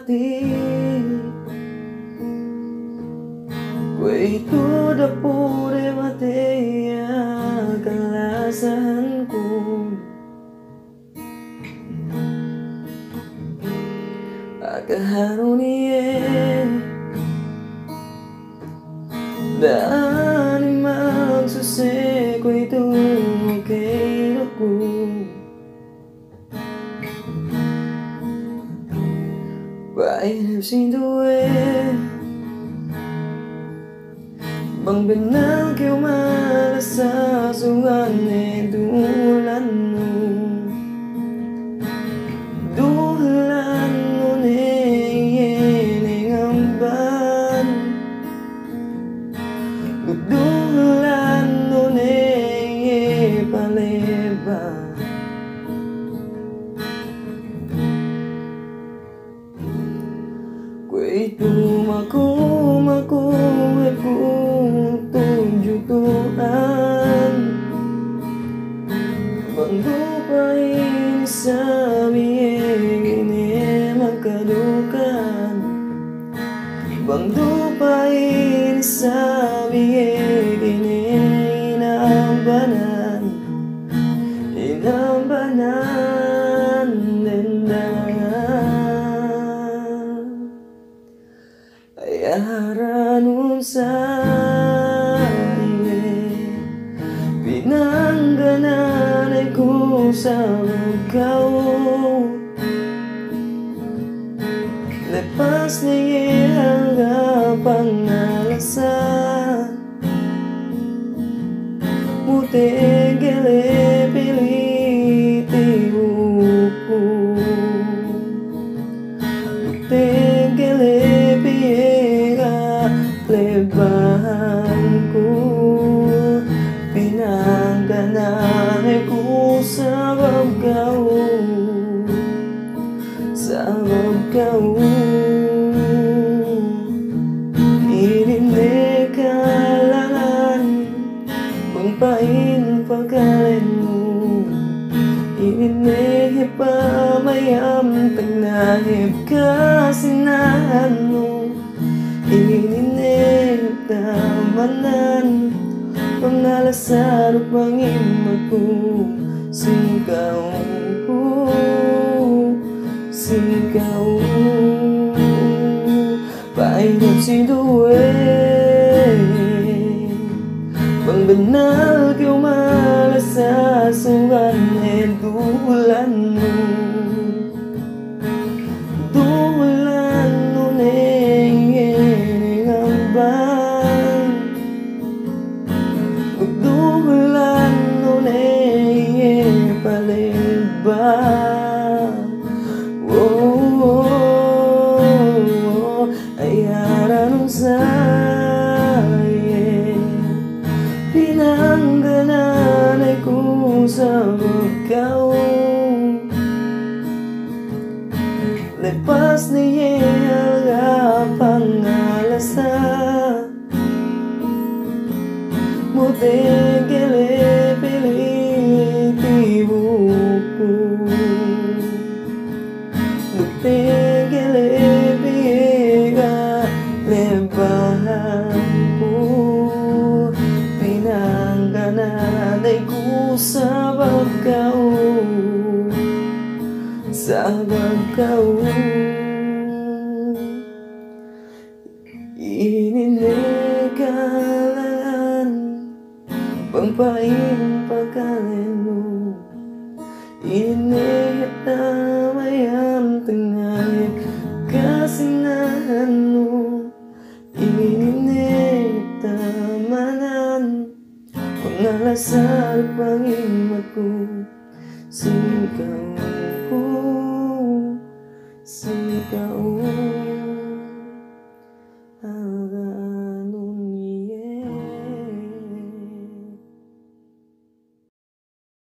mati Kuwi itu dapure mati ya kalasanku Akaharunie Dan magsusik ko ito kay ako Painap sinduwe Bang benang kau malas sa sungan e dulan mo Dulan mo ne yenengamban Dulan mo ne ye paleba Kuwi tumaku tunjukan Bang lupain sabi ini makadukan Bang lupain sabi ini inambanan dendangan ayaran unsay Pinangganah ko sa ikaw Lepas niya hanggang alasa Muting piliti upo Muting piega lebahan ko Pinangganah ko sabab kau Inindi kalangan Pangpain pagkalin mo Inindi pamayam Tagnahip kasinahan mo Inindi tamanan Pangalasar o pangimat ko Sigaw Painap sinduwe Bang benal kau malas sa sungan e dulan mo Dulan mo ne yenengamban Dulan mo ne paleba ayaran unsay Pinangganah ko sa ikaw Lepas niya pangalasa Muting piliti buko Muting piega lebahan ko Pinangganah ko sabab kau Inilikalan Pangpain pagkalin mo Initamayam tengahit kasinahan mo Initamanan Pangalasar pangimat ko Sigaw